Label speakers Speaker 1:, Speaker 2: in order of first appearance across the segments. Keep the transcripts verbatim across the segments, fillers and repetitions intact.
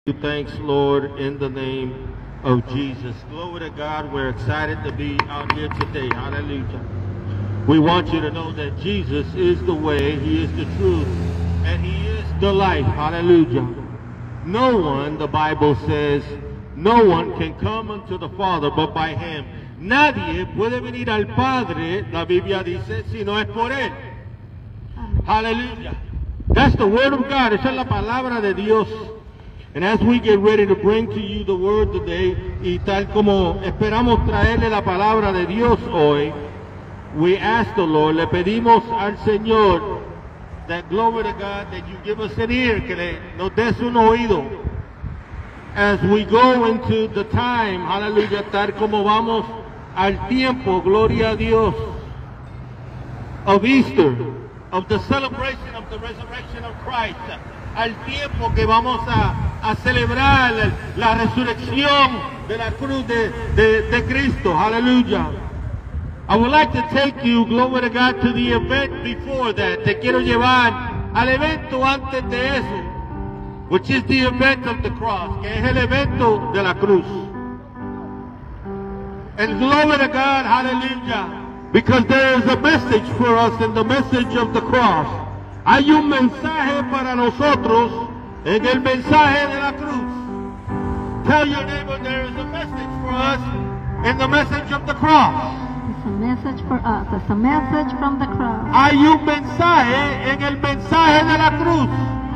Speaker 1: Thanks, Lord, in the name of Jesus. Glory to God. We're excited to be out here today. Hallelujah. We want you to know that Jesus is the way, He is the truth, and He is the life. Hallelujah. No one, the Bible says, no one can come unto the Father but by Him. Nadie puede venir al Padre, la Biblia dice, si no es por Él. Hallelujah. That's the Word of God. Esa es la palabra de Dios. And as we get ready to bring to you the Word today, y tal como esperamos traerle la palabra de Dios hoy, we ask the Lord, le pedimos al Señor, that glory to God, that you give us an ear, que le, nos des un oído, as we go into the time, hallelujah, tal como vamos al tiempo, gloria a Dios, of Easter, of the celebration of the resurrection of Christ, al tiempo que vamos a, a celebrar la resurrección de la cruz de, de, de Cristo, hallelujah. I would like to take you, glory to God, to the event before that. Te quiero llevar al evento antes de eso, which is the event of the cross, que es el evento de la cruz. And glory to God, hallelujah, because there is a message for us in the message of the cross. Hay un mensaje para nosotros en el mensaje de la cruz. Tell your neighbor there is a message for us in the message of the cross.
Speaker 2: It's a message for us. It's a message from the cross.
Speaker 1: Hay un mensaje en el mensaje de la cruz.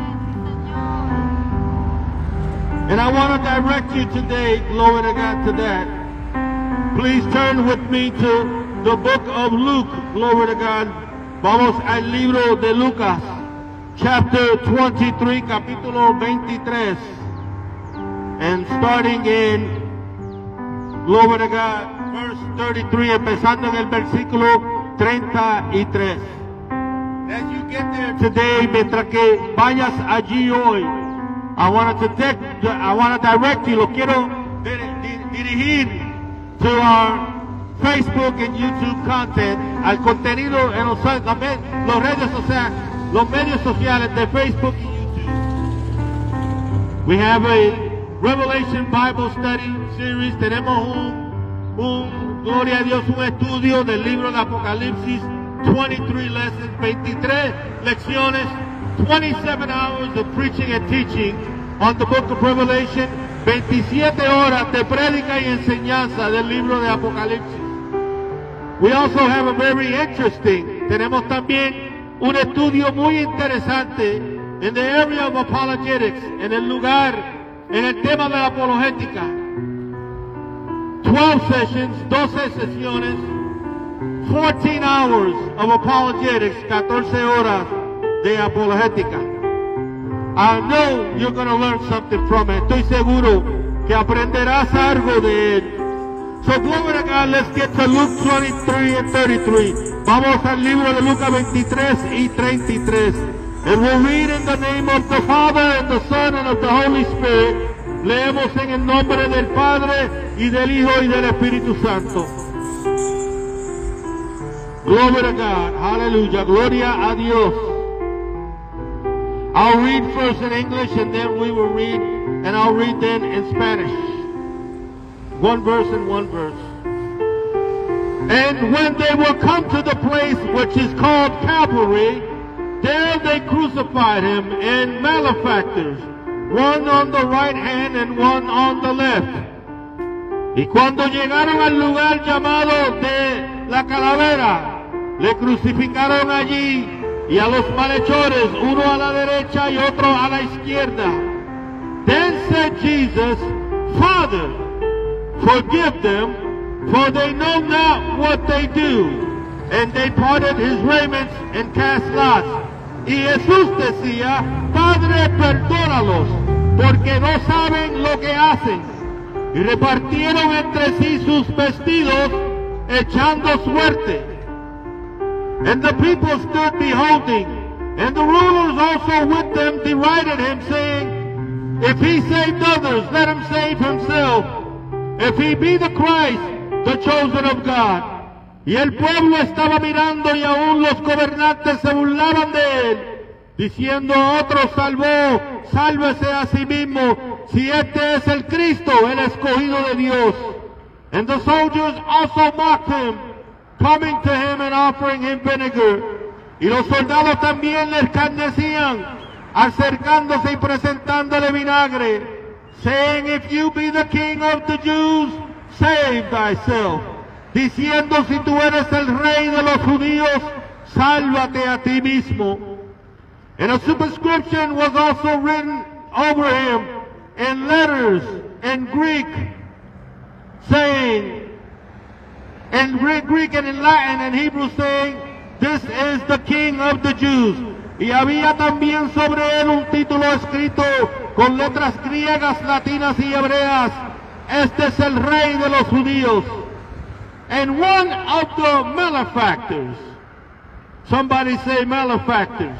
Speaker 1: And I want to direct you today, glory to God, to that. Please turn with me to the book of Luke, glory to God. Vamos al libro de Lucas, chapter twenty-three, capítulo veintitrés. And starting in, glory to God, verse thirty-three, empezando en el versículo treinta y tres. As you get there today, mientras que vayas allí hoy, I want to direct, I want to direct you, lo quiero dirigir to our Facebook and YouTube content, al contenido en los, los redes sociales, los medios sociales de Facebook y YouTube. We have a Revelation Bible Study Series. Tenemos un, un, gloria a Dios, un estudio del libro de Apocalipsis, twenty-three lessons, veintitrés lecciones, twenty-seven hours of preaching and teaching on the book of Revelation, veintisiete horas de prédica y enseñanza del libro de Apocalipsis. We also have a very interesting, tenemos también un estudio muy interesante in the area of apologetics, en el lugar, en el tema de la apologética. twelve sessions, doce sesiones, fourteen hours of apologetics, catorce horas de apologética. I know you're going to learn something from it. Estoy seguro que aprenderás algo de él. So glory to God, let's get to Luke twenty-three and thirty-three. Vamos al libro de Lucas veintitrés y treinta y tres. And we'll read in the name of the Father and the Son and of the Holy Spirit. Leemos en el nombre del Padre y del Hijo y del Espíritu Santo. Glory to God. Hallelujah. Gloria a Dios. I'll read first in English and then we will read, and I'll read then in Spanish. One verse and one verse. And when they were come to the place which is called Calvary, there they crucified him and malefactors, one on the right hand and one on the left. Y cuando llegaron al lugar llamado de la calavera, le crucificaron allí y a los malhechores, uno a la derecha y otro a la izquierda. Then said Jesus, Father, forgive them, for they know not what they do. And they parted his raiments and cast lots. Y Jesús decía, Padre, perdónalos, porque no saben lo que hacen. Y repartieron entre sí sus vestidos, echando suerte. And the people stood beholding, and the rulers also with them derided him, saying, If he saved others, let him save himself. If he be the Christ, the chosen of God. Y el pueblo estaba mirando y aún los gobernantes se burlaban de él, diciendo a otro, salvó, sálvese a sí mismo, si este es el Cristo, el escogido de Dios. And the soldiers also mocked him, coming to him and offering him vinegar. Y los soldados también le escarnecían, acercándose y presentándole vinagre, saying, if you be the king of the Jews, save thyself. Diciendo, si tú eres el rey de los judíos, sálvate a ti mismo. And a superscription was also written over him in letters in Greek, saying, in Greek and in Latin and Hebrew, saying, this is the King of the Jews. Y había también sobre él un título escrito con letras griegas, latinas y hebreas. Este es el Rey de los Judíos. And one of the malefactors, somebody say malefactors,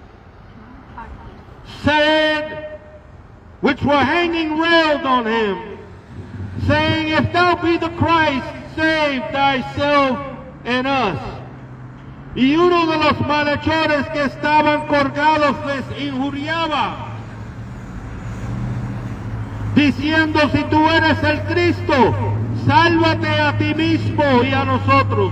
Speaker 1: said, which were hanging railed on him, saying, if thou be the Christ, save thyself and us. Y uno de los malhechores que estaban colgados les injuriaba, diciendo, si tú eres el Cristo, sálvate a ti mismo y a nosotros.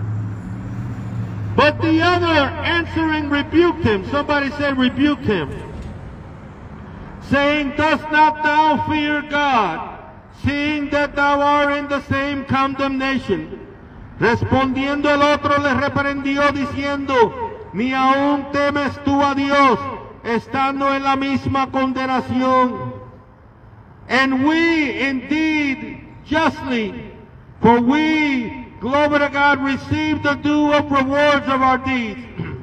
Speaker 1: But the other answering rebuked him. Somebody say rebuked him, saying, dost not thou fear God, seeing that thou art in the same condemnation? Respondiendo el otro le reprendió diciendo, ni aún temes tú a Dios, estando en la misma condenación. And we indeed justly, for we, glory to God, receive the due of rewards of our deeds.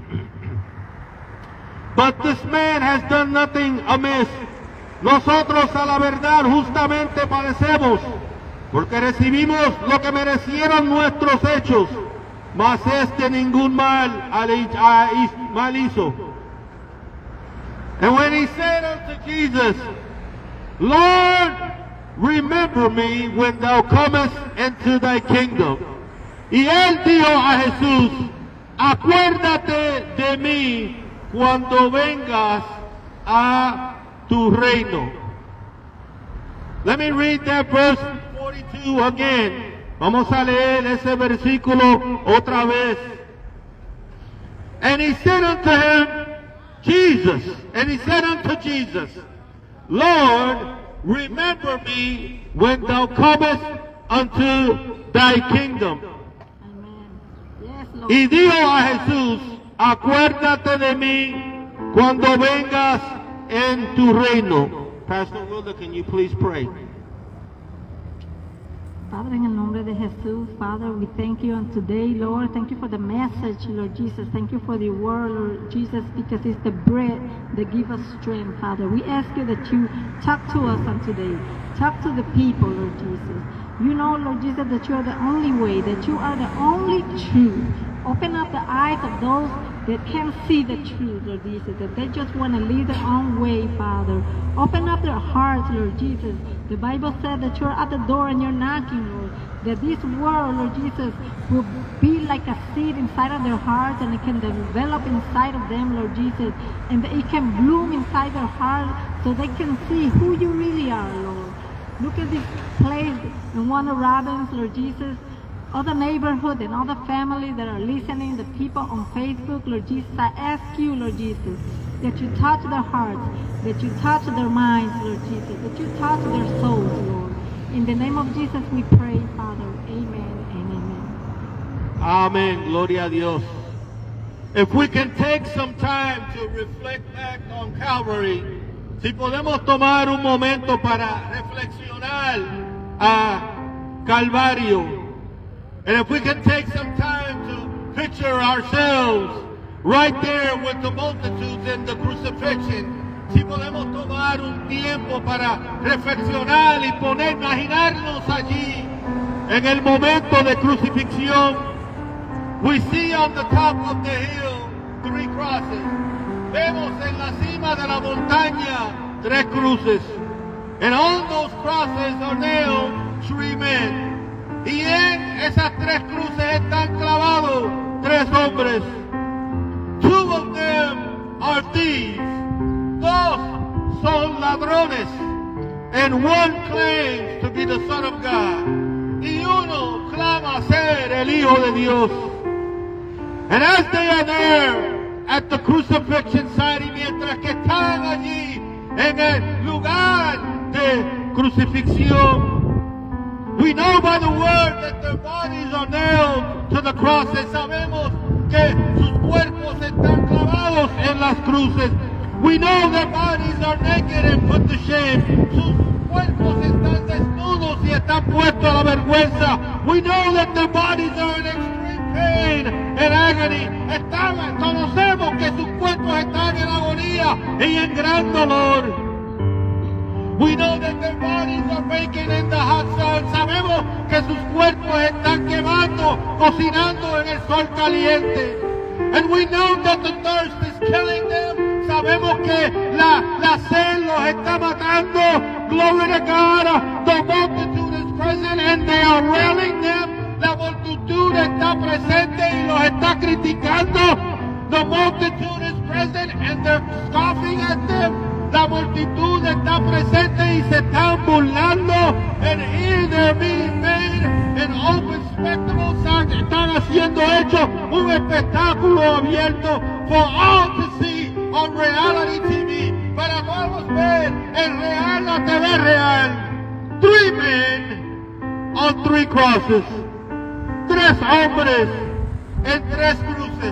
Speaker 1: But this man has done nothing amiss. Nosotros a la verdad justamente padecemos, porque recibimos lo que merecieron nuestros hechos, mas este ningún mal, mal hizo. And when he said unto Jesus, Lord, remember me when thou comest into thy kingdom. Y él dijo a Jesús, acuérdate de mí cuando vengas a tu reino. Let me read that verse forty-two again. Vamos a leer ese versículo otra vez. And he said unto him, Jesus, and he said unto Jesus, Lord, remember me when thou comest unto thy kingdom.
Speaker 2: Amen. Yes, Lord.
Speaker 1: Y dijo a Jesús, acuérdate de mí cuando vengas en tu reino. Pastor Wilder, can you please pray?
Speaker 2: Father, in el nombre de Jesús, Father, we thank you on today, Lord. Thank you for the message, Lord Jesus. Thank you for the word, Lord Jesus, because it's the bread that gives us strength, Father. We ask you that you talk to us on today. Talk to the people, Lord Jesus. You know, Lord Jesus, that you are the only way, that you are the only truth. Open up the eyes of those that can't see the truth, Lord Jesus, that they just want to lead their own way, Father. Open up their hearts, Lord Jesus. The Bible said that you're at the door and you're knocking, Lord. That this word, Lord Jesus, will be like a seed inside of their hearts and it can develop inside of them, Lord Jesus. And that it can bloom inside their heart so they can see who you really are, Lord. Look at this place in Warner Robins, Lord Jesus. All the neighborhood and all the families that are listening, the people on Facebook, Lord Jesus, I ask you, Lord Jesus, that you touch their hearts, that you touch their minds, Lord Jesus, that you touch their souls, Lord. In the name of Jesus we pray, Father. Amen and amen.
Speaker 1: Amen. Gloria a Dios. If we can take some time to reflect back on Calvary, si podemos tomar un momento para reflexionar a Calvario, and if we can take some time to picture ourselves right there with the multitudes in the crucifixion, si podemos tomar un tiempo para reflexionar y poner, imaginarnos allí en el momento de crucifixión, we see on the top of the hill three crosses. Vemos en la cima de la montaña tres cruces. And on those crosses are nailed three men. Y en esas tres cruces están clavados tres hombres. Two of them are thieves. Dos son ladrones. And one claims to be the Son of God. Y uno clama ser el Hijo de Dios. And as they are there at the crucifixion site, y mientras que están allí en el lugar de crucifixión, we know by the word that their bodies are nailed to the crosses. Sabemos que sus cuerpos están clavados en las cruces. We know their bodies are naked and put to shame. Sus cuerpos están desnudos y están puestos a la vergüenza. We know that their bodies are in extreme pain and agony. Estaban, conocemos que sus cuerpos están en agonía y en gran dolor. We know that their bodies are baking in the hot sun. Sabemos que sus cuerpos están quemando, cocinando en el sol caliente. And we know that the thirst is killing them. Sabemos que la, la sed los está matando. Glory to God. The multitude is present and they are railing them. La multitud está presente y los está criticando. The multitude is present and they're scoffing at them. La multitud está presente y se están burlando. And here they're being made an open spectacle. Están haciendo hecho un espectáculo abierto for all to see on reality T V. Para todos ver en real, la T V real. Three men on three crosses. Tres hombres en tres cruces.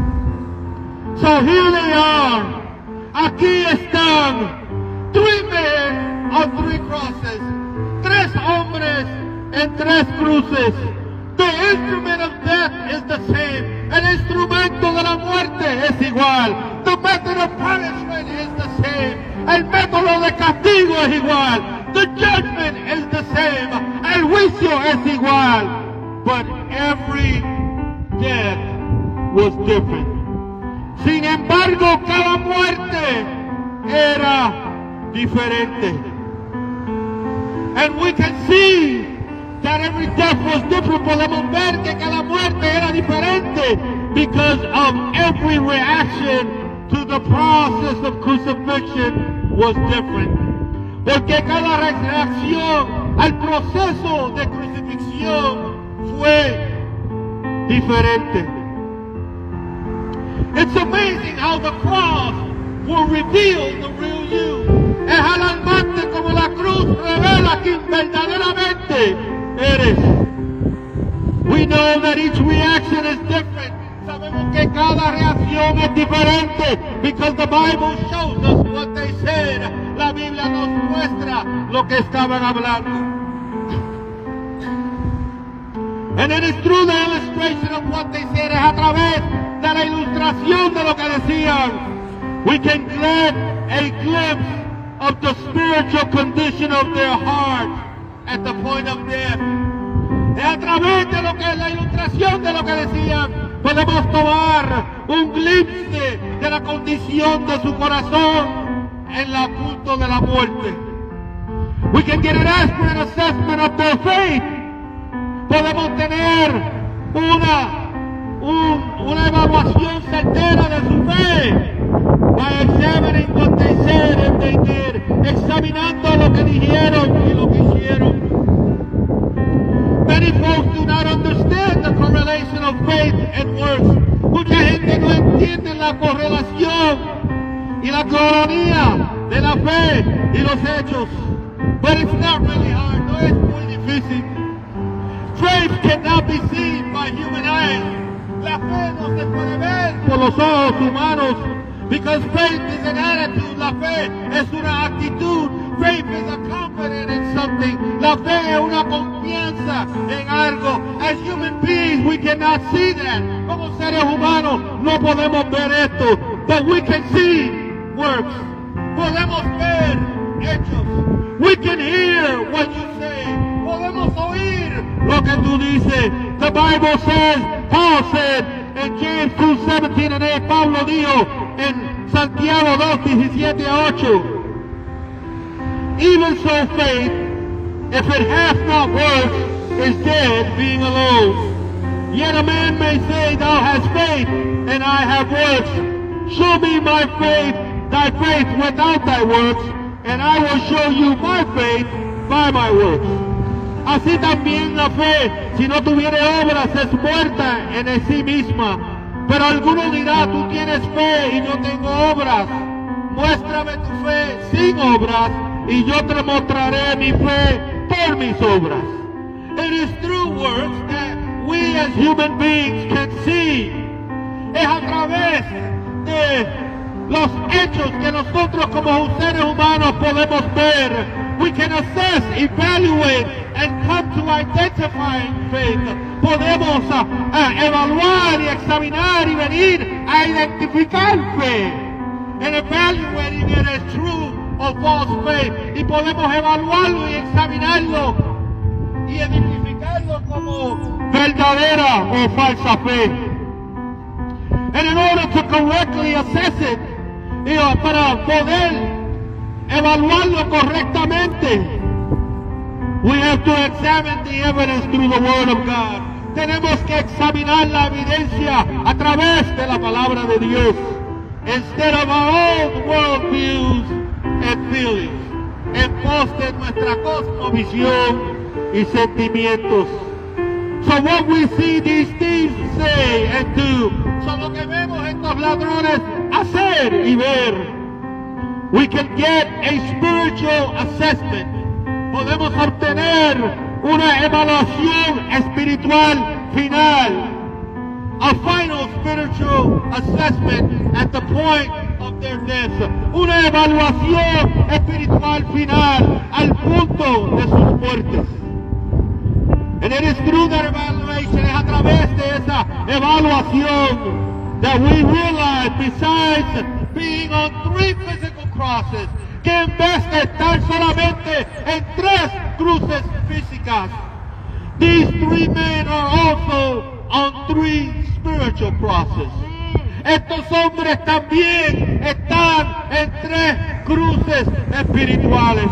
Speaker 1: So here they are. Aquí están, three men on three crosses, tres hombres en tres cruces. The instrument of death is the same. El instrumento de la muerte es igual. The method of punishment is the same. El método de castigo es igual. The judgment is the same. El juicio es igual. But every death was different. Sin embargo, cada muerte era diferente. And we can see that every death was different. Podemos ver que cada muerte era diferente because of every reaction to the process of crucifixion was different. Porque cada reacción al proceso de crucifixión fue diferente. It's amazing how the cross will reveal the real you. Es alarmante como la cruz revela quién verdaderamente eres. We know that each reaction is different. Sabemos que cada reacción es diferente because the Bible shows us what they said. La Biblia nos muestra lo que estaban hablando. And it is through the illustration of what they said. Es a través de la ilustración de lo que decían. We can get a glimpse of the spiritual condition of their heart at the point of death. Es a través de lo que es la ilustración de lo que decían. Podemos tomar un glimpse de la condición de su corazón en el culto de la muerte. We can get an accurate assessment of their faith. Podemos tener una Un, una evaluación certera de su fe by examining what they said and they did, examinando lo que dijeron y lo que hicieron. Many folks do not understand the correlation of faith and works. Mucha gente no entiende la correlación y la cronía de la fe y los hechos. But it's not really hard, no es muy difícil. Faith cannot be seen by human eyes. La fe no se puede ver por los ojos humanos, because faith is an attitude. La fe es una actitud. Faith is a confidence in something. La fe es una confianza en algo. As human beings, we cannot see that. Como seres humanos no podemos ver esto, but we can see works. Podemos ver hechos. We can hear what you say. Podemos oír lo que tú dices. The Bible says, Paul said in James two seventeen and eight, Pablo dijo en Santiago dos diecisiete a ocho, even so faith, if it hath not works, is dead, being alone. Yet a man may say, thou hast faith, and I have works. Show me my faith, thy faith without thy works, and I will show you my faith by my works. Así también la fe, si no tuviere obras, es muerta en sí misma. Pero alguno dirá, tú tienes fe y yo tengo obras. Muéstrame tu fe sin obras y yo te mostraré mi fe por mis obras. It is through works that we as human beings can see. Es a través de los hechos que nosotros como seres humanos podemos ver. We can assess, evaluate, and come to identifying faith. Podemos uh, uh, evaluar y examinar y venir a identificar fe. And evaluating it as true or false faith. Y podemos evaluarlo y examinarlo y identificarlo como verdadera o falsa fe. And in order to correctly assess it, you know, para poder evaluarlo correctamente, we have to examine the evidence through the Word of God. Tenemos que examinar la evidencia a través de la palabra de Dios, instead of our own world views and feelings, en pos de nuestra cosmovisión y sentimientos. So what we see these thieves say and do, so lo que vemos estos ladrones hacer y ver, we can get a spiritual assessment. Podemos obtener una evaluación espiritual final. A final spiritual assessment at the point of their death. Una evaluación espiritual final al punto de sus muertes. And it is through that evaluation, es a través de esa evaluación, that we realize, besides being on three physical crosses, que en vez de estar solamente en tres cruces físicas, these three men are also on three spiritual crosses. Estos hombres también están en tres cruces espirituales.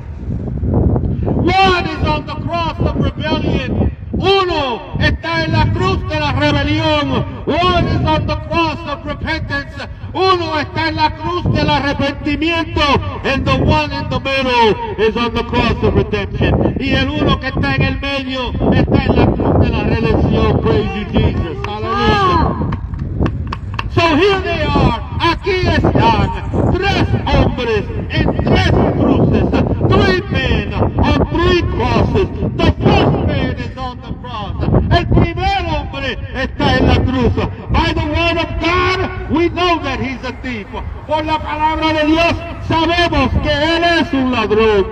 Speaker 1: One is on the cross of rebellion. Uno está en la cruz de la rebelión. One is on the cross of repentance. Uno está en la cruz del arrepentimiento. And the one in the middle is on the cross of redemption. Y el uno que está en el medio está en la cruz de la redención. Praise you, Jesus. Hallelujah. So here they are. Aquí están tres hombres en tres cruces. Three men on three crosses. The first man is on the cross. El primer hombre está en la cruz. By the word of God, we know that he's a thief. Por la palabra de Dios, sabemos que él es un ladrón.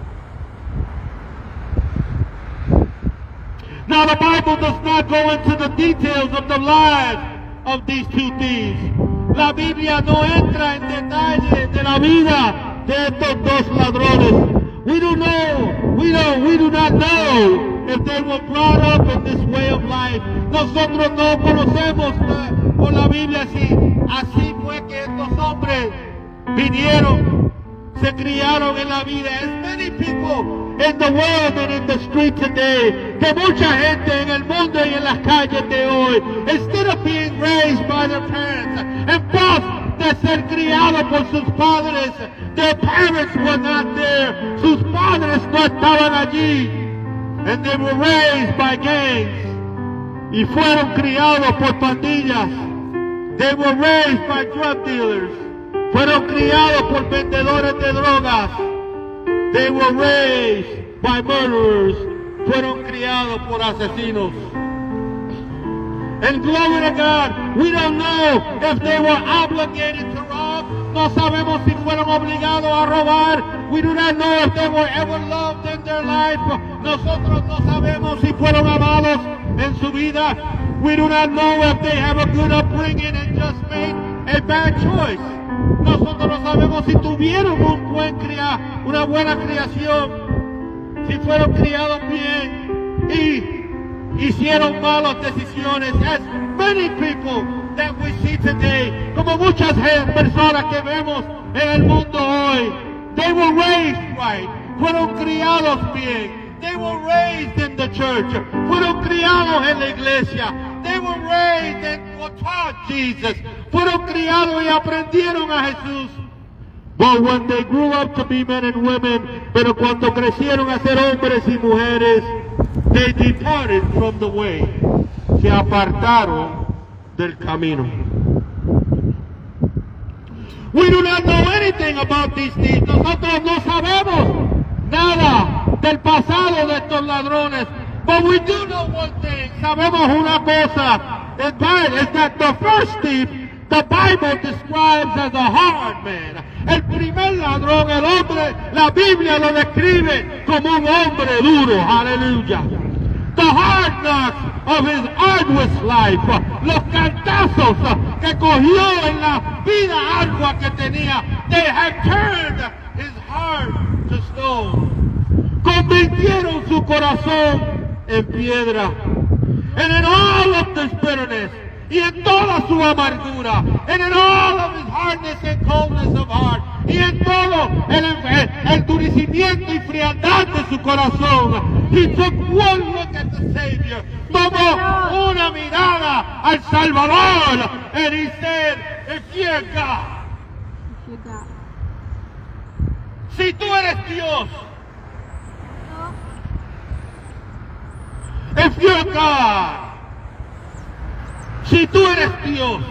Speaker 1: Now the Bible does not go into the details of the lives of these two thieves. La Biblia no entra en detalle de la vida de estos dos ladrones. We do know, we don't, we do not know if they were brought up in this way of life. Nosotros no conocemos uh, por la Biblia si así fue que estos hombres vinieron, se criaron en la vida. As many people in the world and in the street today, que mucha gente en el mundo y en las calles de hoy, instead of being raised by their parents, en pos de ser criados por sus padres, their parents were not there, sus padres no estaban allí, and they were raised by gangs, y fueron criados por pandillas. They were raised by drug dealers, fueron criados por vendedores de drogas. They were raised by murderers, fueron criados por asesinos. And glory to God, we don't know if they were obligated to rob. No sabemos si fueron obligados a robar. We do not know if they were ever loved in their life. Nosotros no sabemos si fueron amados en su vida. We do not know if they have a good upbringing and just made a bad choice. Nosotros no sabemos si tuvieron un buen cría, una buena criación, si fueron criados bien y hicieron malas decisiones. As many people that we see today, como muchas personas que vemos en el mundo hoy, they were raised right, fueron criados bien. They were raised in the church, fueron criados en la iglesia. They were raised and were taught Jesus, fueron criados y aprendieron a Jesús. But when they grew up to be men and women, pero cuando crecieron a ser hombres y mujeres, they departed from the way. Se apartaron del camino. We do not know anything about these thieves. Nosotros no sabemos nada del pasado de estos ladrones. But we do know one thing. Sabemos una cosa. Is that the first thief, the Bible describes as a hard man. El primer ladrón, el hombre, la Biblia lo describe como un hombre duro. Aleluya. The hard knocks of his arduous life, los cantazos que cogió en la vida ardua que tenía, they have turned his heart to stone. Convirtieron su corazón en piedra. And in all of this bitterness, y en toda su amargura, and in all of his hardness and coldness of heart, y en todo el, el, el endurecimiento y frialdad de su corazón, he took one look at the Savior, tomó una mirada al Salvador, and he said, if you're God, si tú eres Dios, if you're God, si tú eres Dios,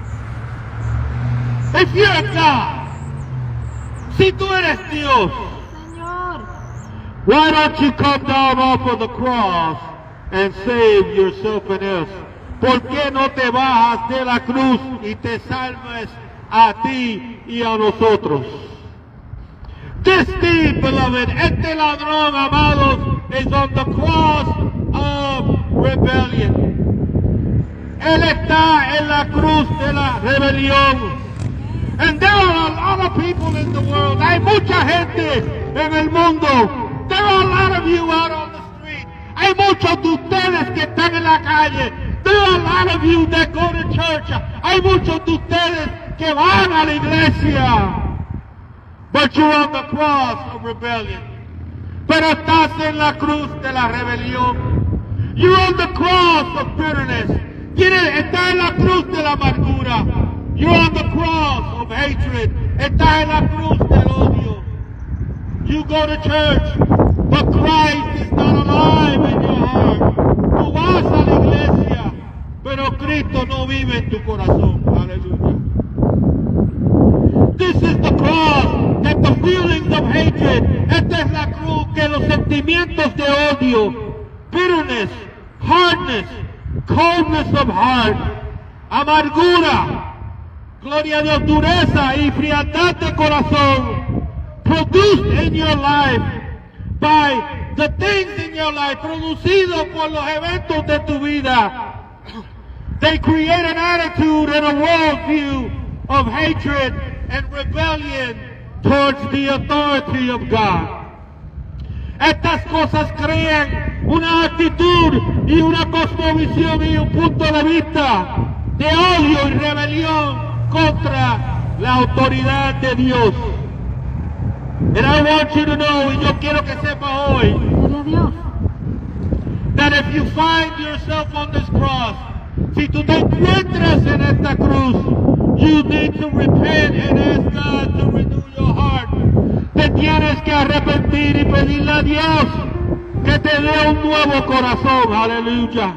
Speaker 1: if you're God, si tú eres Dios,
Speaker 2: Señor,
Speaker 1: why don't you come down off of the cross and save yourself and us? ¿Por qué no te bajas de la cruz y te salves a ti y a nosotros? This thief, beloved, este ladrón, amados, is on the cross of rebellion. Él está en la cruz de la rebelión. And there are a lot of people in the world. Hay mucha gente en el mundo. There are a lot of you out on the street. Hay muchos de ustedes que están en la calle. There are a lot of you that go to church. Hay muchos de ustedes que van a la iglesia. But you're on the cross of rebellion. Pero estás en la cruz de la rebelión. You're on the cross of bitterness. Estás en la cruz de la amargura. You're on the cross of hatred. Estás en la cruz del odio. You go to church, but Christ is not alive in your heart. Tú vas a la iglesia, pero Cristo no vive en tu corazón. Aleluya. This is the cross that the feelings of hatred. Esta es la cruz que los sentimientos de odio, bitterness, hardness, coldness of heart, amargura, gloria a Dios, dureza y frialdad de corazón, produced in your life by the things in your life, producido por los eventos de tu vida. They create an attitude and a worldview of hatred and rebellion towards the authority of God. Estas cosas crean una actitud y una cosmovisión y un punto de vista de odio y rebelión contra la autoridad de Dios. And I want you to know, y yo quiero que sepa hoy,
Speaker 2: gloria a Dios,
Speaker 1: that if you find yourself on this cross, si tú te encuentras en esta cruz, you need to repent and ask God to renew your heart. Te tienes que arrepentir y pedirle a Dios que te dé un nuevo corazón. Aleluya.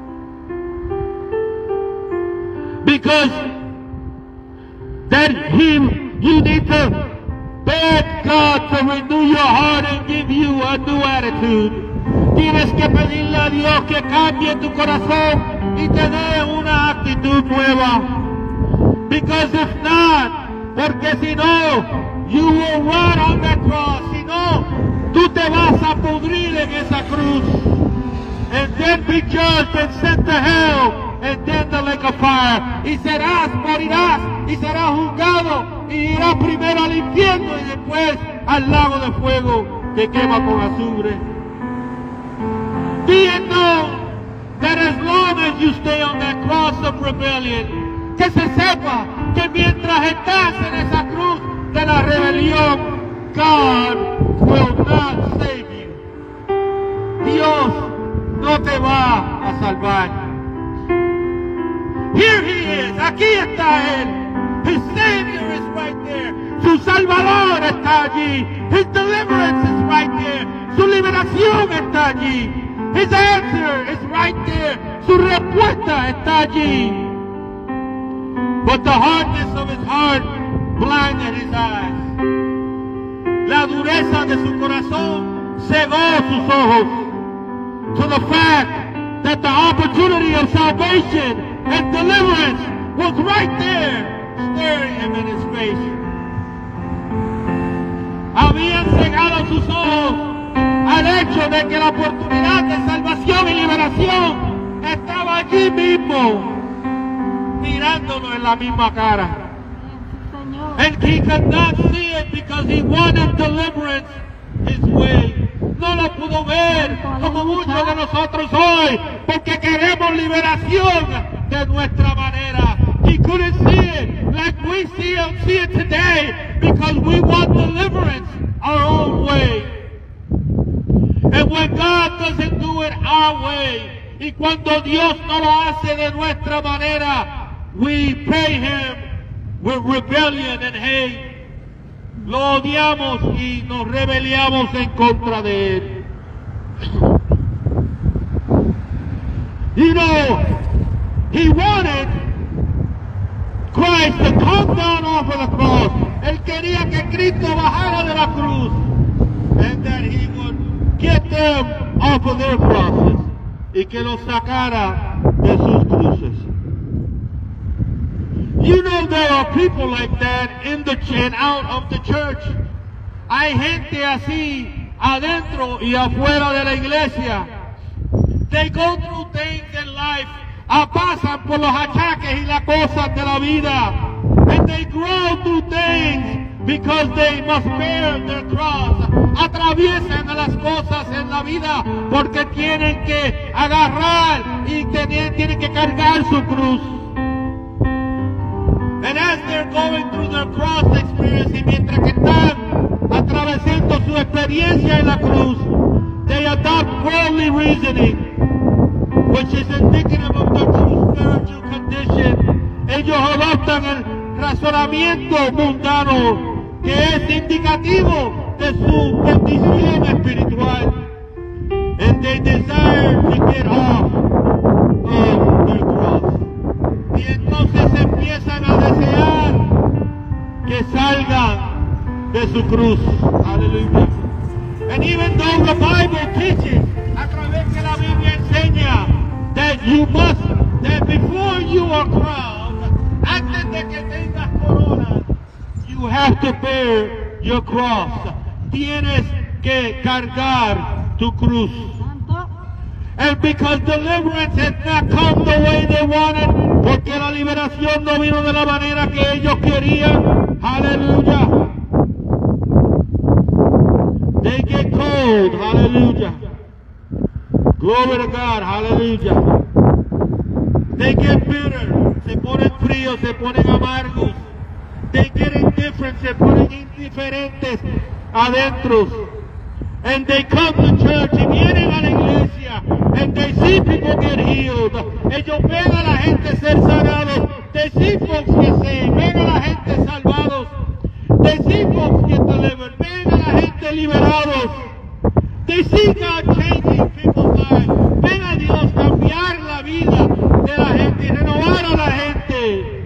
Speaker 1: Because that Him, you need to beg God to renew your heart and give you a new attitude. Tienes que pedirle a Dios que cambie tu corazón y te dé una actitud nueva. Because if not, porque si no, you will rot on that cross. Si no, tú te vas a pudrir en esa cruz. And then be judged and sent to hell and then the lake of fire. Y serás, morirás, y serás juzgado, y irás primero al infierno y después al lago de fuego que quema con azufre. Be it known that as long as you stay on that cross of rebellion, que se sepa que mientras estás en esa cruz de la rebelión, God will not save you. Dios no te va a salvar. Here He is. Aquí está Él. His Savior is right there. Su Salvador está allí. His deliverance is right there. Su liberación está allí. His answer is right there. Su respuesta está allí. But the hardness of his heart blinded his eyes. La dureza de su corazón cegó sus ojos to the fact that the opportunity of salvation and deliverance was right there, staring him in his face. Habían cegado sus ojos al hecho de que la oportunidad de salvación y liberación estaba allí mismo, mirándolo en la misma cara. And he could not see it because he wanted deliverance his way. No lo pudo ver como muchos de nosotros hoy, porque queremos liberación de nuestra manera. He couldn't see it like we see it, see it today because we want deliverance our own way. And when God doesn't do it our way, y cuando Dios no lo hace de nuestra manera, we pay him with rebellion and hate. Lo odiamos y nos rebeliamos en contra de él. You know, he wanted Christ to come down off of the cross. Él quería que Cristo bajara de la cruz, and that he would get them off of their crosses, y que los sacara de sus cruces. You know, there are people like that in the and out of the church. Hay gente así adentro y afuera de la iglesia. They go through things in life. Ah, pasan por los achaques y las cosas de la vida. And they grow through things because they must bear their cross. Atraviesan a las cosas en la vida porque tienen que agarrar y tienen, tienen que cargar su cruz. And as they're going through their cross experience, y mientras que están atravesando su experiencia en la cruz, they adopt worldly reasoning, which is indicative of their true spiritual condition. Ellos adoptan el razonamiento mundano, que es indicativo de su condición espiritual. And they desire to get off of their cross. Y entonces empiezan a desear que salgan de su cruz. Aleluya. And even though the Bible teaches, a través que la Biblia enseña, that you must, that before you are crowned, antes de que tengas corona, you have to bear your cross. Tienes que cargar tu cruz. And because deliverance has not come the way they wanted, porque la liberación no vino de la manera que ellos querían. Aleluya. They get cold. Hallelujah. Glory to God. Hallelujah. They get bitter. Se ponen fríos, se ponen amargos. They get indifferent, se ponen indiferentes adentro. And they come to church y vienen a la iglesia. And they see people get healed. Ellos ven a la gente ser sanados. They see folks get saved. Ven a la gente salvados. They see folks get delivered. Ven a la gente liberados. They see God changing people's lives. Ven a Dios cambiar la vida de la gente y renovar a la gente.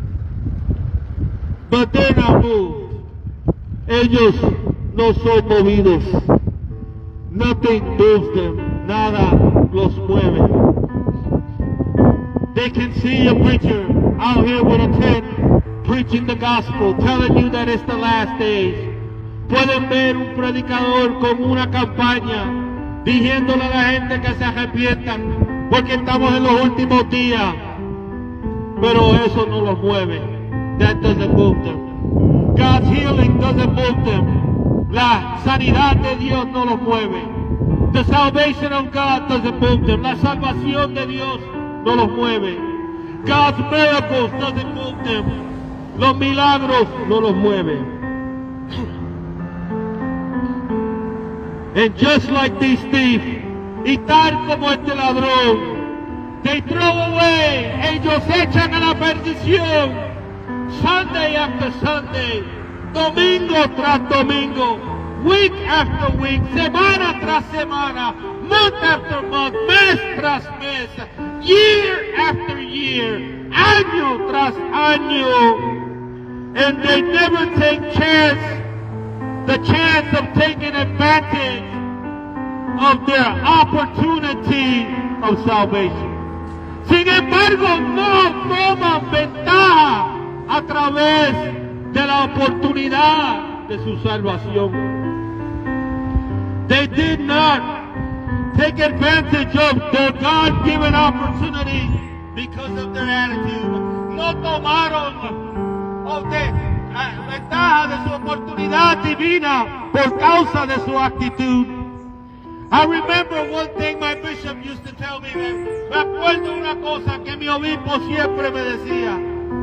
Speaker 1: But they're not moved. Ellos no son movidos. Nothing moves them. Nada los mueve. They can see a preacher out here with a tent preaching the gospel, telling you that it's the last days. Pueden ver un predicador con una campaña diciéndole a la gente que se arrepientan porque estamos en los últimos días. Pero eso no los mueve. That doesn't move them. God's healing doesn't move them. La sanidad de Dios no los mueve. The salvation of God doesn't move them. La salvación de Dios no los mueve. God's miracles doesn't move them. Los milagros no los mueven. And just like these thieves, y tal como este ladrón, they throw away, ellos echan a la perdición, Sunday after Sunday, domingo tras domingo, week after week, semana tras semana, month after month, mes tras mes, year after year, año tras año. And they never take chance, the chance of taking advantage of their opportunity of salvation. Sin embargo, no toman ventaja a través de la oportunidad de su salvación. They did not take advantage of their God-given opportunity because of their attitude. No tomaron de uh, ventaja de su oportunidad divina por causa de su actitud. I remember one thing my bishop used to tell me. Me acuerdo una cosa que mi obispo siempre me decía.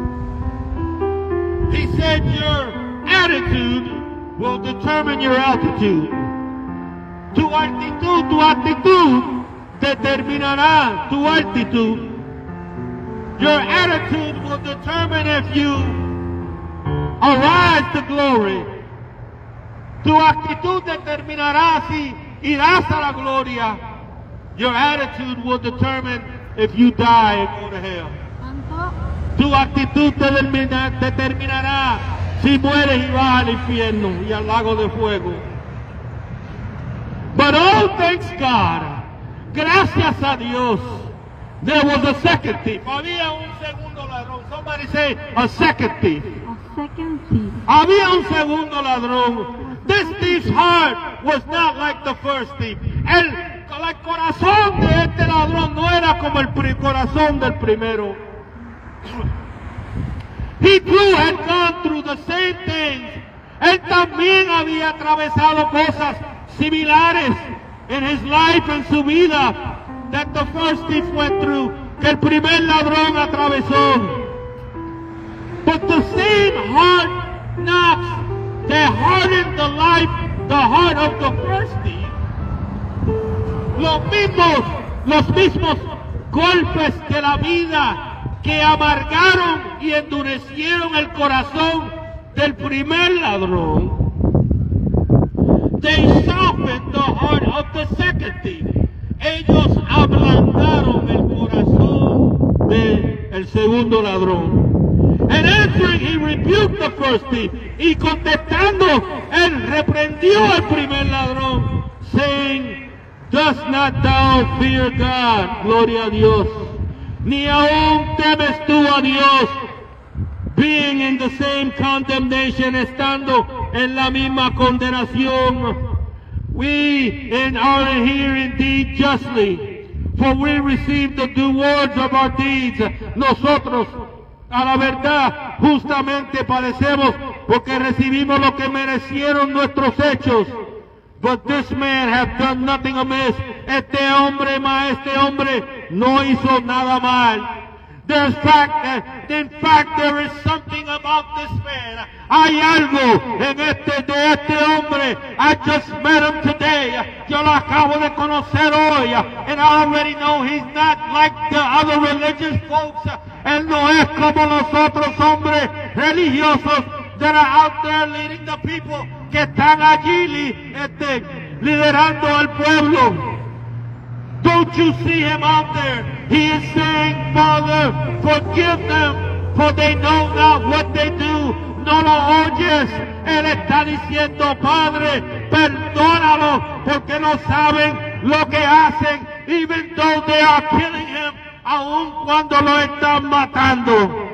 Speaker 1: He said, your attitude will determine your altitude. Tu actitud, tu actitud determinará tu altitud. Your attitude will determine if you arise to glory. Tu actitud determinará si irás a la gloria. Your attitude will determine if you die and go to hell. Tu actitud determina, determinará si mueres y vas al infierno y al lago de fuego. But oh, thanks God, gracias a Dios, there was a second thief. Había un segundo ladrón. Somebody say a second thief.
Speaker 2: Second thief.
Speaker 1: Había un segundo ladrón. This thief's heart was not like the first thief. El, el corazón de este ladrón no era como el corazón del primero. He too had gone through the same things. Él también había atravesado cosas similares en his life, en su vida, that the first thief went through, que el primer ladrón atravesó. But the same heart knocks that hardened the life, the heart of the first thief, los mismos, los mismos golpes de la vida que amargaron y endurecieron el corazón del primer ladrón, they softened the heart of the second thief. Ellos ablandaron el corazón del segundo ladrón. And answering, he rebuked the first thief. Y contestando, él reprendió al primer ladrón, saying, does not thou fear God, gloria a Dios, ni aún temes tú a Dios, being in the same condemnation, estando en la misma condenación. We in are here indeed justly, for we receive the due rewards of our deeds. Nosotros, a la verdad, justamente padecemos porque recibimos lo que merecieron nuestros hechos. But this man hath done nothing amiss. Este hombre, ma, este hombre no hizo nada mal. There's fact, in fact, there is something about this man. Hay algo en este, de este hombre. I just met him today. Yo lo acabo de conocer hoy. And I already know he's not like the other religious folks. Él no es como los otros hombres religiosos that are out there leading the people, que están allí este, liderando al pueblo. Don't you see him out there? He is saying, Father, forgive them, for they know not what they do. No lo oyes. Él está diciendo, Padre, perdónalo, porque no saben lo que hacen, even though they are killing him, aun cuando lo están matando.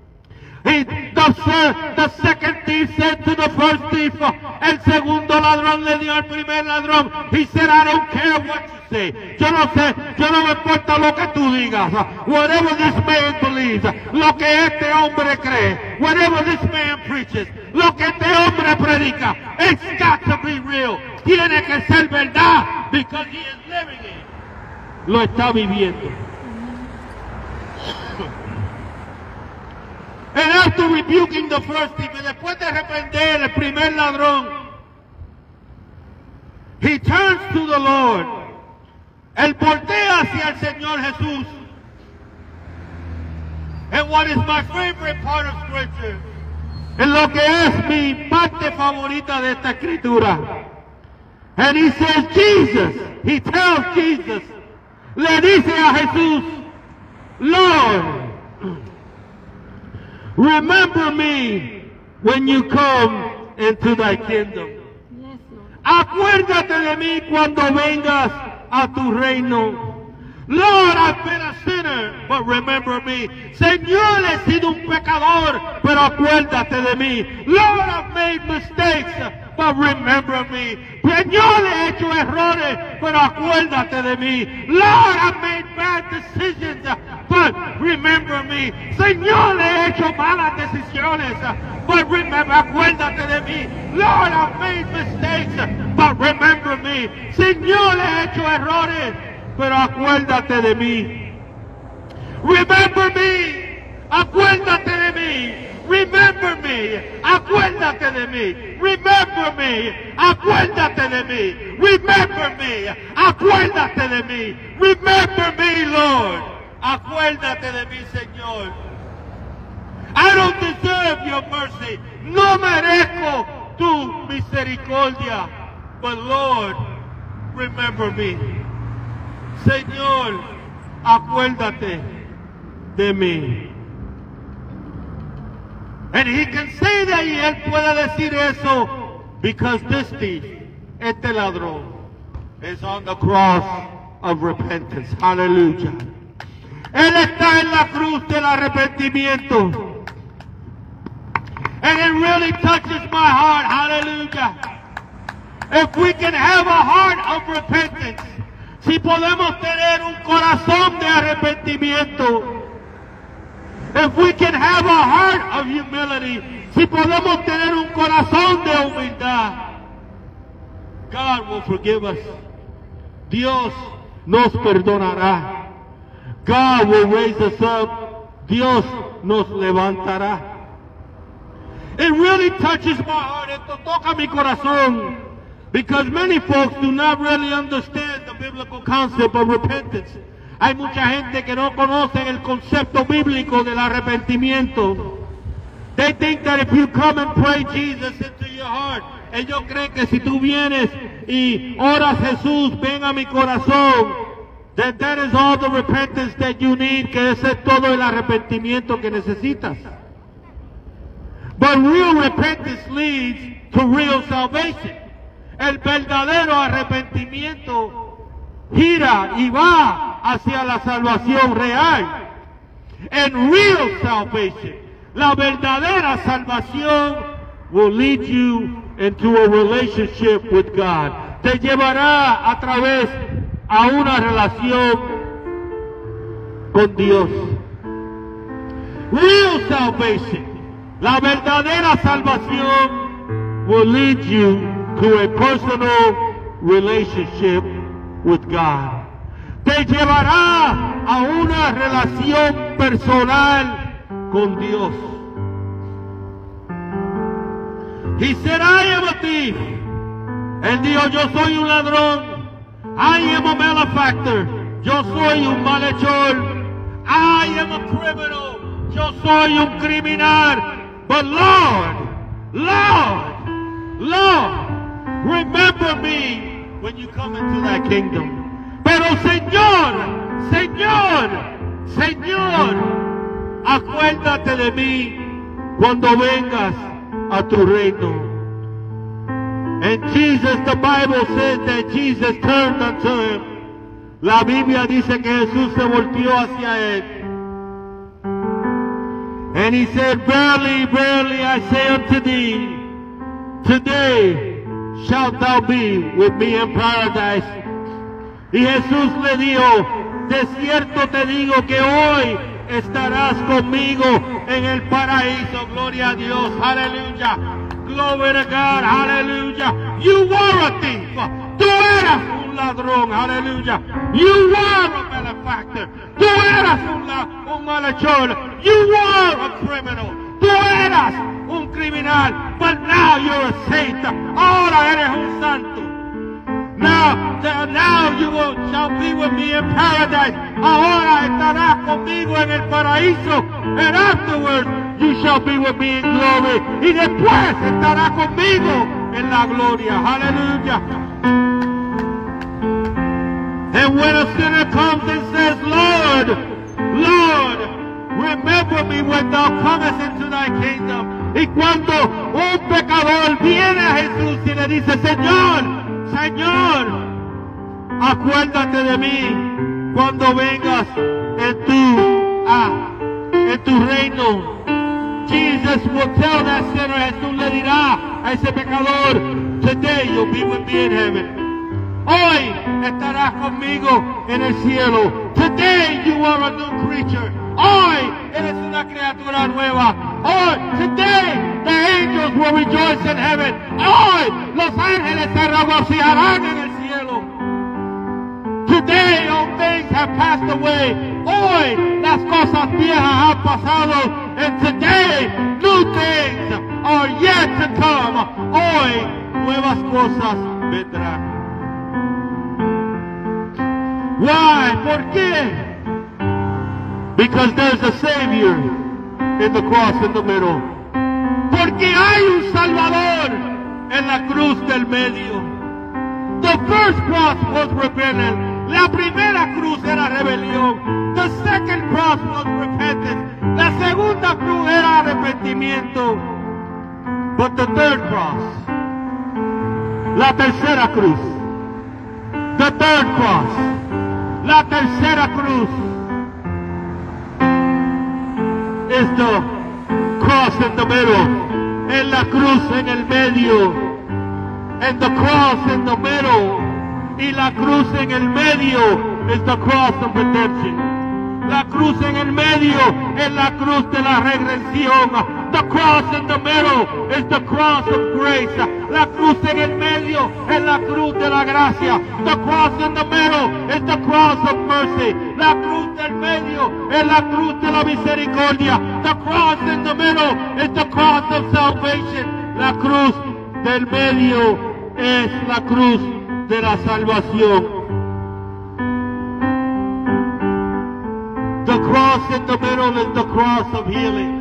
Speaker 1: He, the, the second thief said to the first thief, el segundo ladrón le dio al primer ladrón, he said, I don't care what you say. Yo no sé, yo no me importa lo que tú digas. Whatever this man believes, lo que este hombre cree, whatever this man preaches, lo que este hombre predica, it's got to be real. Tiene que ser verdad, because he is living it. Lo está viviendo. And after rebuking the first thief, y después de reprender el primer ladrón, he turns to the Lord. Él voltea hacia el Señor Jesús. And what is my favorite part of Scripture, en lo que es mi parte favorita de esta escritura. And he says, Jesus, he tells Jesus, le dice a Jesús, Lord, remember me when you come into thy kingdom.
Speaker 2: Yes, Lord.
Speaker 1: Acuérdate de mí cuando vengas a tu reino. Lord, I've been a sinner, but remember me. Señor, he sido un pecador, pero acuérdate de mí. Lord, I've made mistakes, but remember me. Señor, he hecho errores, pero acuérdate de mí. Lord, I've made bad decisions, but remember me. Señor, he hecho malas decisiones, but remember, acuérdate de mí. Lord, I've made mistakes, but remember me. Señor, he hecho errores, pero acuérdate de mí. Remember me. Acuérdate de mí. Remember me. Acuérdate de mí. Remember me. Acuérdate de mí. Remember me. Acuérdate de mí. Remember me, Lord. Acuérdate de mí, Señor. I don't deserve your mercy. No merezco tu misericordia. But Lord, remember me. Señor, acuérdate de mí. And he can say that, y él puede decir eso, because this thief, este ladrón, is on the cross of repentance. Hallelujah. Él está en la cruz del arrepentimiento. And it really touches my heart. Hallelujah. If we can have a heart of repentance, si podemos tener un corazón de arrepentimiento, if we can have a heart of humility, si podemos tener un corazón de humildad, God will forgive us. Dios nos perdonará. God will raise us up. Dios nos levantará. It really touches my heart. Esto toca mi corazón. Because many folks do not really understand the biblical concept of repentance. Hay mucha gente que no conoce el concepto bíblico del arrepentimiento. They think that if you come and pray Jesus into your heart, ellos creen que si tú vienes y oras Jesús, ven a mi corazón, that that is all the repentance that you need, que ese es todo el arrepentimiento que necesitas. But real repentance leads to real salvation. El verdadero arrepentimiento gira y va hacia la salvación real. And real salvation, la verdadera salvación, will lead you into a relationship with God. Te llevará a través a una relación con Dios. Real salvation, la verdadera salvación, will lead you to a personal relationship with God. Te llevará a una relación personal con Dios. He said, I am a thief. Él dijo, yo soy un ladrón. I am a malefactor. Yo soy un malhechor. I am a criminal. Yo soy un criminal. But Lord, Lord, Lord, remember me when you come into thy kingdom. Pero Señor, Señor, Señor, acuérdate de mí cuando vengas a tu reino. And Jesus, the Bible says that Jesus turned unto him. La Biblia dice que Jesús se volteó hacia él. And he said, verily, verily, I say unto thee, today shalt thou be with me in paradise. Y Jesús le dijo, de cierto te digo que hoy estarás conmigo en el paraíso. Gloria a Dios, aleluya. Glory to God, aleluya. You were a thief. Tú eras un ladrón, aleluya. You were a malefactor. Tú eras un, un malhechor. You were a criminal. Tú eras un criminal. But now you're a saint. Ahora eres un santo. Now, now you will, shall be with me in paradise. Ahora estarás conmigo en el paraíso. And afterwards you shall be with me in glory. Y después estarás conmigo en la gloria. Hallelujah. And when a sinner comes and says, Lord, Lord, remember me when thou comest into thy kingdom. Y cuando un pecador viene a Jesús y le dice, Señor, Señor, acuérdate de mí cuando vengas en tu, ah, en tu reino. Jesus will tell that sinner, Jesús le dirá a ese pecador, today you'll be with me in heaven. Hoy estarás conmigo en el cielo. Today you are a new creature. Hoy eres una criatura nueva. Hoy, today the angels will rejoice in heaven. Hoy los ángeles se regocijarán en el cielo. Today all things have passed away. Hoy las cosas viejas han pasado. And today new things are yet to come. Hoy nuevas cosas vendrán. Why? ¿Por qué? Because there's a Savior in the cross in the middle. Porque hay un Salvador en la cruz del medio. The first cross was rebellion. La primera cruz era rebelión. The second cross was repentance. La segunda cruz era arrepentimiento. But the third cross, la tercera cruz, the third cross, la tercera cruz, is the cross in the middle. En la cruz en el medio. And the cross in the middle. Y la cruz en el medio is the cross of redemption. La cruz en el medio es la cruz de la redención. The cross in the middle is the cross of grace. La cruz en el medio es la cruz de la gracia. The cross in the middle is the cross of mercy. La cruz del medio es la cruz de la misericordia. The cross in the middle is the cross of salvation. La cruz del medio es la cruz de la salvación. The cross in the middle is the cross of healing.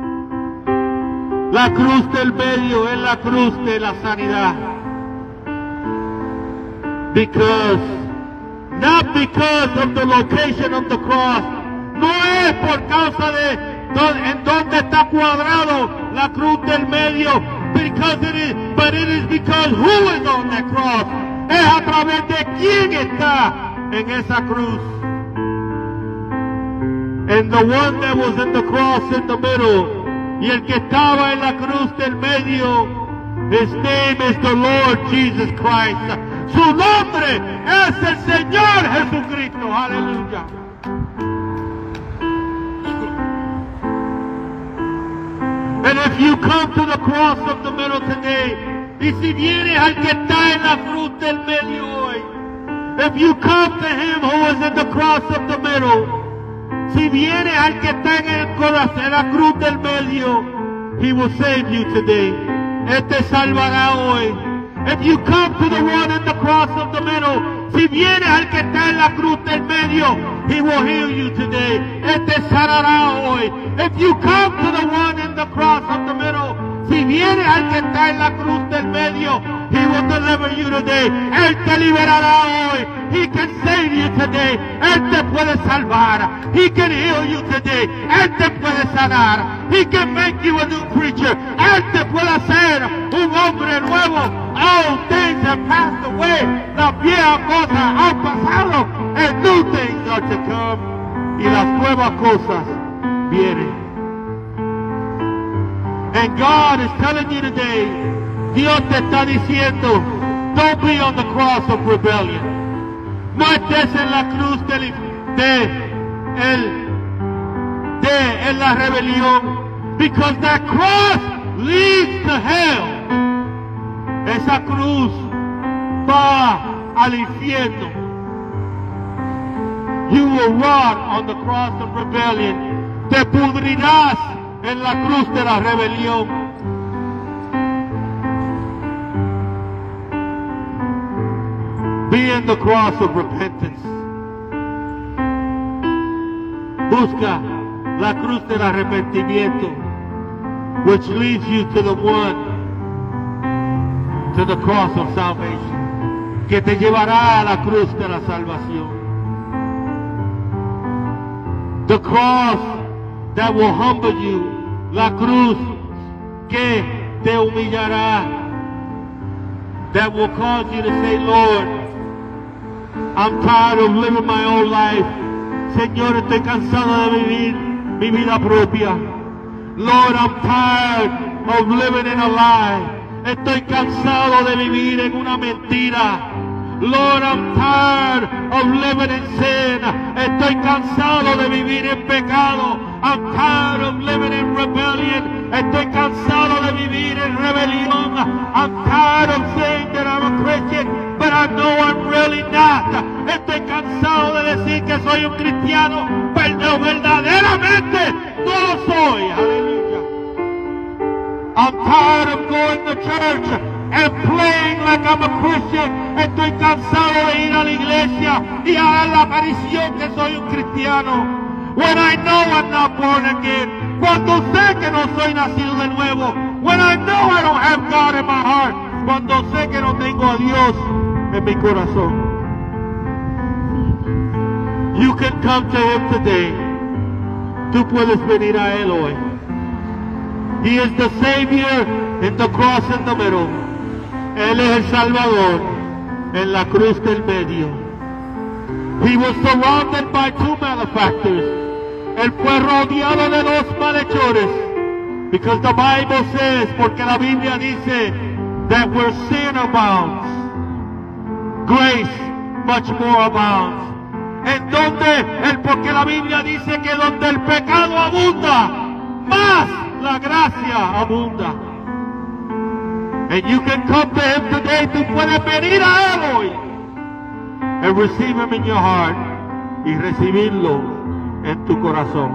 Speaker 1: La cruz del medio es la cruz de la sanidad. Because, not because of the location of the cross, no es por causa de en dónde está cuadrado la cruz del medio, because it is, but it is because who is on that cross. Es a través de quién está en esa cruz. And the one that was in the cross in the middle, y el que estaba en la cruz del medio, his name is the Lord Jesus Christ. Su nombre es el Señor Jesucristo. Aleluya. And if you come to the cross of the middle today, y si vienes al que está en la cruz del medio hoy, if you come to him who is in the cross of the middle, si viene al que está en el corazón, en la cruz del medio, he will save you today. Él te salvará hoy. If you come to the one in the cross of the middle, si viene al que está en la cruz del medio, he will heal you today. Él te sanará hoy. If you come to the one in the cross of the middle, si viene al que está en la cruz del medio, he will deliver you today. Él te liberará hoy. He can save you today. Él te puede salvar. He can heal you today. Él te puede sanar. He can make you a new creature. Él te puede hacer un hombre nuevo. All things have passed away. Las viejas cosas han pasado. And new things are to come. Y las nuevas cosas vienen. And God is telling you today, Dios te está diciendo, don't be on the cross of rebellion. No estés en la cruz de, de, el, de en la rebelión. Because that cross leads to hell. Esa cruz va al infierno. You will rot on the cross of rebellion. Te pudrirás en la cruz de la rebelión. Understand the cross of repentance. Busca la cruz del arrepentimiento, which leads you to the one, to the cross of salvation, que te llevará a la cruz de la salvación. The cross that will humble you, la cruz que te humillará, that will cause you to say, Lord, I'm tired of living my own life. Señor, estoy cansado de vivir mi vida propia. Lord, I'm tired of living in a lie. Estoy cansado de vivir en una mentira. Lord, I'm tired of living in sin. Estoy cansado de vivir en pecado. I'm tired of living in rebellion. Estoy cansado de vivir en rebelión. I'm tired of saying that I'm a Christian, but I know I'm really not. Estoy cansado de decir que soy un cristiano, pero verdaderamente no lo soy. Aleluya. I'm tired of going to church and playing like I'm a Christian. Estoy cansado de ir a la iglesia y a dar la aparición que soy un cristiano. When I know I'm not born again. Cuando sé que no soy nacido de nuevo. When I know I don't have God in my heart. Cuando sé que no tengo a Dios en mi corazón. You can come to Him today. Tú puedes venir a Él hoy. He is the Savior in the cross in the middle. Él es el Salvador en la cruz del medio. He was surrounded by two malefactors. Él fue rodeado de dos malhechores. Because the Bible says, porque la Biblia dice, that where sin abounds, grace much more abounds. En donde, el, porque la Biblia dice que donde el pecado abunda, más la gracia abunda. And you can come to Him today. Tú puedes venir a Él hoy and receive Him in your heart y recibirlo en tu corazón.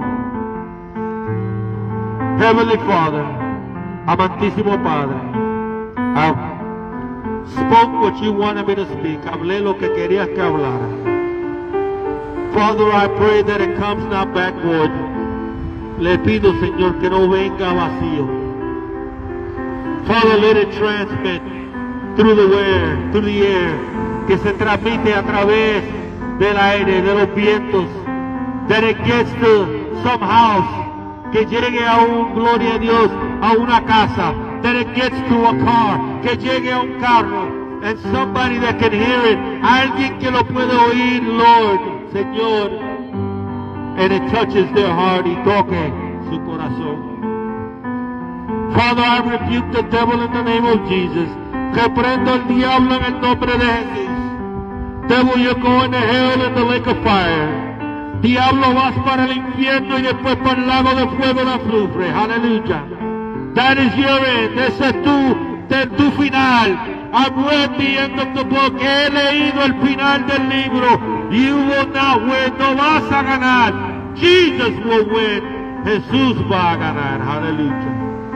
Speaker 1: Heavenly Father, amantísimo Padre, I spoke what you wanted me to speak. Hablé lo que querías que hablara. Father, I pray that it comes not back void. Le pido, Señor, que no venga vacío. Father, let it transmit through the air, through the air, que se transmite a través del aire, de los vientos, that it gets to some house, que llegue a un, gloria a Dios, a una casa, that it gets to a car, que llegue a un carro, and somebody that can hear it, alguien que lo puede oír, Lord, Señor, and it touches their heart y toque su corazón. Father, I rebuke the devil in the name of Jesus. Reprendo al diablo en el nombre de Jesús. Devil, you're going to hell in the lake of fire. Diablo, vas para el infierno y después para el lago de fuego de azufre. Aleluya. That is your end. Ese es tu, de tu final. I've read the end of the book. He leído el final del libro. You will not win. No vas a ganar. Jesus will win. Jesús va a ganar. Aleluya.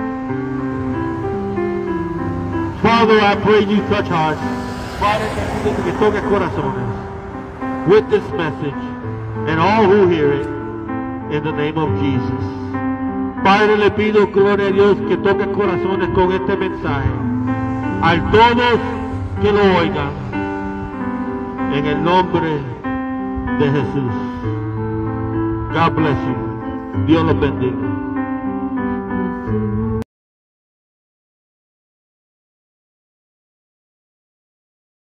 Speaker 1: Father, I pray you touch hearts. Padre, que toque corazones with this message and all who hear it in the name of Jesus. Padre, le pido, gloria a Dios, que toque corazones con este mensaje. A todos que lo oigan, en el nombre de Jesús. God bless you. Dios los bendiga.